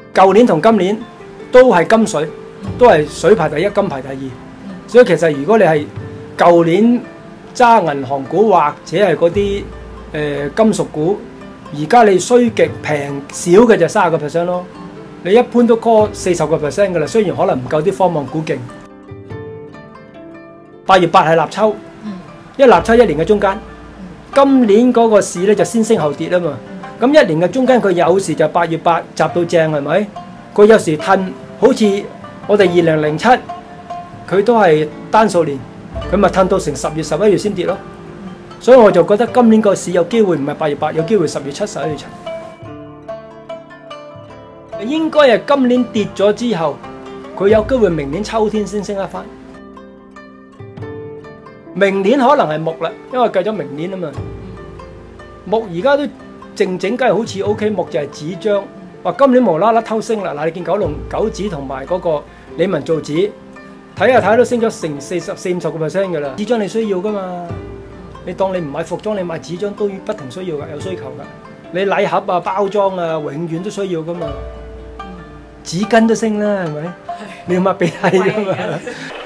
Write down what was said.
舊年同今年都係金水，都係水排第一，金排第二。所以其實如果你係舊年揸銀行股或者係嗰啲金屬股，而家你衰極平少嘅就30%咯。你一般都 call 40% 㗎啦，雖然可能唔夠啲科網股勁。8月8係立秋，因為立秋一年嘅中間。今年嗰個市咧就先升後跌啊嘛。咁一年嘅中間佢有時就8月8集到正係咪？佢有時褪，好似我哋2007，佢都係單數年，佢咪褪到成10月11月先跌咯。所以我就覺得今年個市有機會唔係8月8，有機會10月7、11月7。應該係今年跌咗之後，佢有機會明年秋天先升一番。明年可能係木啦，因為計咗明年啊嘛。木而家都靜靜雞好似 OK， 木就係紙張。話今年無啦啦偷升啦，嗱你見九紙同埋嗰個理文造紙，睇下睇都升咗成40-50% 㗎啦。紙張你需要㗎嘛？你當你唔買服裝，你買紙張都不停需要㗎，有需求㗎。你禮盒啊、包裝啊，永遠都需要㗎嘛。紙巾都升啦，係咪？你要抹鼻涕㗎嘛？